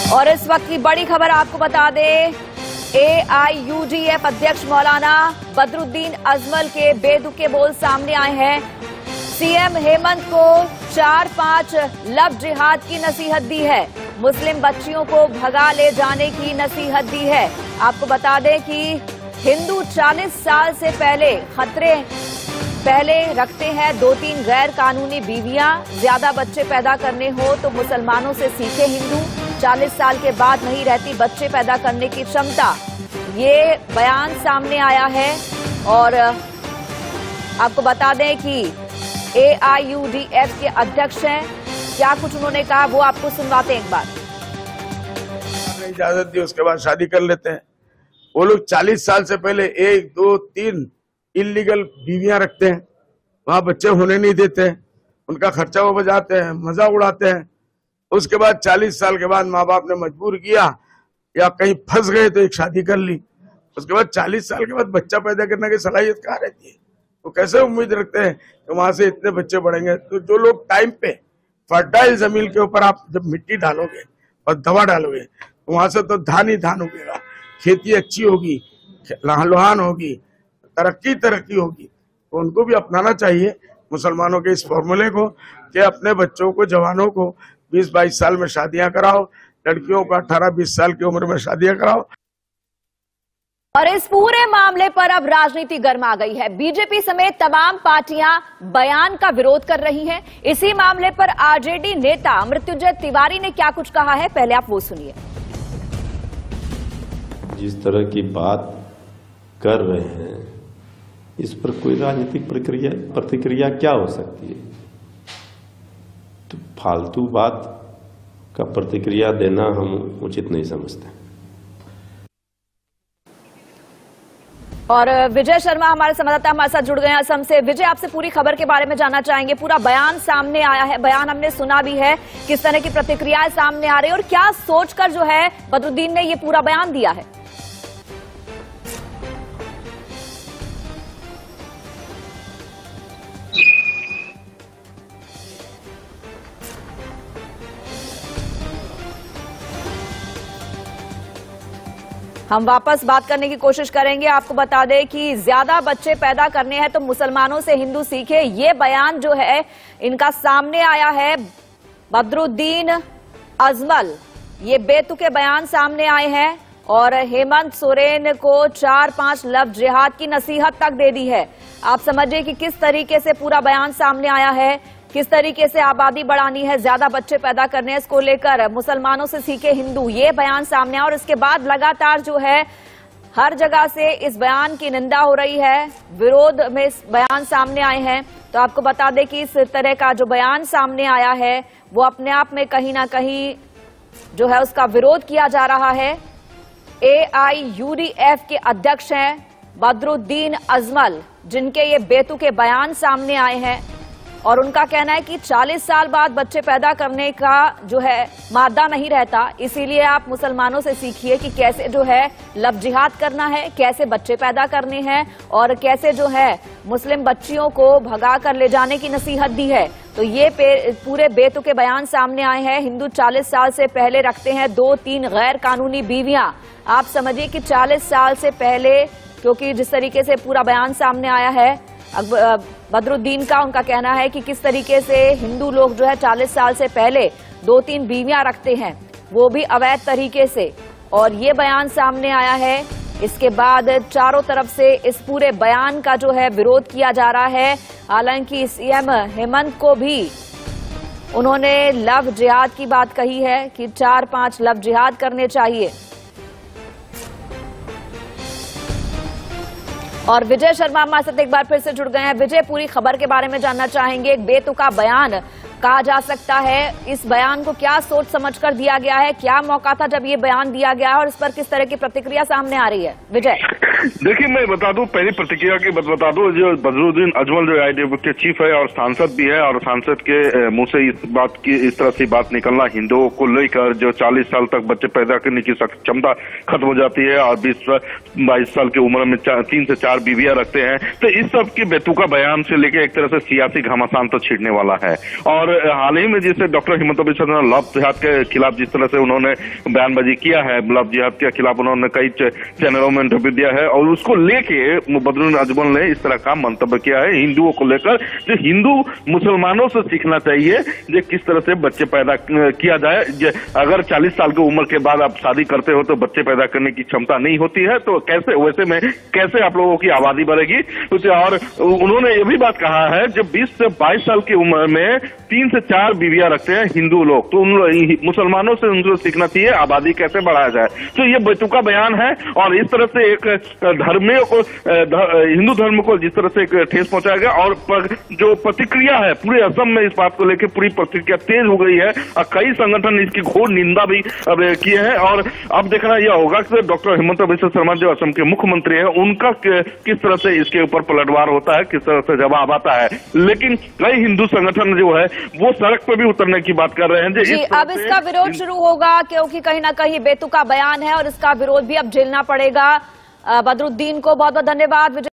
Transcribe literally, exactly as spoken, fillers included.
और इस वक्त की बड़ी खबर आपको बता दें, A I U D F अध्यक्ष मौलाना बदरुद्दीन अजमल के बेतुके बोल सामने आए हैं। सीएम हेमंत को चार पांच लव जिहाद की नसीहत दी है, मुस्लिम बच्चियों को भगा ले जाने की नसीहत दी है। आपको बता दें कि हिंदू चालीस साल से पहले खतरे पहले रखते हैं दो तीन गैर कानूनी बीवियां। ज्यादा बच्चे पैदा करने हो तो मुसलमानों से सीखे हिंदू। चालीस साल के बाद नहीं रहती बच्चे पैदा करने की क्षमता। ये बयान सामने आया है और आपको बता दें कि A I U D F के अध्यक्ष हैं, क्या कुछ उन्होंने कहा वो आपको सुनवाते हैं एक बार। इजाजत दी उसके बाद शादी कर लेते हैं। वो लोग चालीस साल से पहले एक दो तीन इलीगल बीवियां रखते हैं, वहां बच्चे होने नहीं देते, उनका खर्चा वो बजाते हैं, मजा उड़ाते हैं। उसके बाद चालीस साल के बाद माँ बाप ने मजबूर किया या कहीं फंस गए तो एक शादी कर ली। उसके बाद चालीस साल के बाद बच्चा पैदा करने की सलाहियत कहाँ रहती है? वो कैसे उम्मीद रखते हैं कि वहां से इतने बच्चे बढ़ेंगे? तो जो लोग टाइम पे फर्टाइल जमीन के ऊपर आप जब मिट्टी डालोगे और दवा डालोगे तो वहां से तो धान ही धान उगेगा, खेती अच्छी होगी, लहान होगी, तरक्की तरक्की होगी। तो उनको भी अपनाना चाहिए मुसलमानों के इस फॉर्मूले को कि अपने बच्चों को, जवानों को बीस बाईस साल में शादियां कराओ, लड़कियों को अठारह बीस साल की उम्र में शादियां कराओ। और इस पूरे मामले पर अब राजनीति गर्मा गई है। बीजेपी समेत तमाम पार्टियां बयान का विरोध कर रही हैं। इसी मामले पर आर जे डी नेता मृत्युंजय तिवारी ने क्या कुछ कहा है, पहले आप वो सुनिए। जिस तरह की बात कर रहे हैं इस पर कोई राजनीतिक प्रक्रिया प्रतिक्रिया क्या हो सकती है? तो फालतू बात का प्रतिक्रिया देना हम उचित नहीं समझते। और विजय शर्मा हमारे संवाददाता हमारे साथ जुड़ गए हैं असम से। विजय, आपसे पूरी खबर के बारे में जानना चाहेंगे। पूरा बयान सामने आया है, बयान हमने सुना भी है, किस तरह की प्रतिक्रियाएं सामने आ रही है और क्या सोचकर जो है बदरुद्दीन ने ये पूरा बयान दिया है? हम वापस बात करने की कोशिश करेंगे। आपको बता दें कि ज्यादा बच्चे पैदा करने हैं तो मुसलमानों से हिंदू सीखे, ये बयान जो है इनका सामने आया है। बदरुद्दीन अजमल, ये बेतुके बयान सामने आए हैं और हेमंत सोरेन को चार पांच लव जिहाद की नसीहत तक दे दी है। आप समझिए कि किस तरीके से पूरा बयान सामने आया है, किस तरीके से आबादी बढ़ानी है, ज्यादा बच्चे पैदा करने हैं, इसको लेकर मुसलमानों से सीखे हिंदू, ये बयान सामने आया। और इसके बाद लगातार जो है हर जगह से इस बयान की निंदा हो रही है, विरोध में इस बयान सामने आए हैं। तो आपको बता दें कि इस तरह का जो बयान सामने आया है वो अपने आप में कहीं ना कहीं जो है उसका विरोध किया जा रहा है। A I U D F के अध्यक्ष हैं बदरुद्दीन अजमल, जिनके ये बेतुके बयान सामने आए हैं और उनका कहना है कि चालीस साल बाद बच्चे पैदा करने का जो है मादा नहीं रहता, इसीलिए आप मुसलमानों से सीखिए कि कैसे जो है लव जिहाद करना है, कैसे बच्चे पैदा करने हैं और कैसे जो है मुस्लिम बच्चियों को भगा कर ले जाने की नसीहत दी है। तो ये पूरे बेतुके बयान सामने आए हैं। हिंदू चालीस साल से पहले रखते हैं दो तीन गैर कानूनी बीवियां। आप समझिए कि चालीस साल से पहले, क्योंकि जिस तरीके से पूरा बयान सामने आया है बदरुद्दीन का, उनका कहना है कि किस तरीके से हिंदू लोग जो है चालीस साल से पहले दो तीन बीवियां रखते हैं, वो भी अवैध तरीके से, और ये बयान सामने आया है। इसके बाद चारों तरफ से इस पूरे बयान का जो है विरोध किया जा रहा है। हालांकि सीएम हेमंत को भी उन्होंने लव जिहाद की बात कही है कि चार पांच लव जिहाद करने चाहिए। और विजय शर्मा हमारे साथ एक बार फिर से जुड़ गए हैं। विजय, पूरी खबर के बारे में जानना चाहेंगे। एक बेतुका बयान कहा जा सकता है, इस बयान को क्या सोच समझकर दिया गया है, क्या मौका था जब ये बयान दिया गया है और इस पर किस तरह की प्रतिक्रिया सामने आ रही है? विजय, देखिए मैं बता दूं, पहली प्रतिक्रिया की बात बता दूं, जो बदरुद्दीन अजमल जो आईडीएफ के चीफ है और सांसद भी है, और सांसद के मुंह से इस बात की इस तरह से बात निकलना हिंदुओं को लेकर जो चालीस साल तक बच्चे पैदा करने की क्षमता खत्म हो जाती है और बीस बाईस साल की उम्र में तीन से चार बीवियां रखते हैं, तो इस सब की बेतुका बयान से लेकर एक तरह से सियासी घमासान तो छिड़ने वाला है। और हाल ही में जिसे डॉक्टर हिमंत बिश्व शर्मा लव जिहाद के खिलाफ जिस तरह से उन्होंने बयानबाजी किया है, लव जिहाद के खिलाफ उन्होंने कई चैनलों में इंटरव्यू दिया है और उसको लेके बदरुद्दीन अजमल ने इस तरह का मंतव्य किया है हिंदुओं को लेकर, जो हिंदू मुसलमानों से सीखना चाहिए जो किस तरह से बच्चे पैदा किया जाए। अगर चालीस साल की उम्र के बाद आप शादी करते हो तो बच्चे पैदा करने की क्षमता नहीं होती है, तो कैसे वैसे में कैसे आप लोगों की आबादी बढ़ेगी। और उन्होंने ये भी बात कहा है जब बीस से बाईस साल की उम्र में तीन से चार बीवियां रखते हैं हिंदू लोग, तो उन मुसलमानों से उनको सीखना चाहिए आबादी कैसे बढ़ाया जाए। तो ये बेतुका बयान है और इस तरह से एक धर्म को हिंदू धर्म को जिस तरह से एक ठेस पहुंचाया गया और पर, जो प्रतिक्रिया है पूरे असम में इस बात को लेकर पूरी प्रतिक्रिया तेज हो गई है और कई संगठन इसकी घोर निंदा भी किए हैं। और अब देखना यह होगा कि डॉक्टर हिमंत बिश्व शर्मा जो असम के मुख्यमंत्री है उनका किस तरह से इसके ऊपर पलटवार होता है, किस तरह से जवाब आता है। लेकिन कई हिंदू संगठन जो है वो सड़क पर भी उतरने की बात कर रहे हैं जी। इस अब इसका विरोध शुरू होगा क्योंकि कहीं ना कहीं बेतुका बयान है और इसका विरोध भी अब झेलना पड़ेगा। बदरुद्दीन को बहुत बहुत धन्यवाद।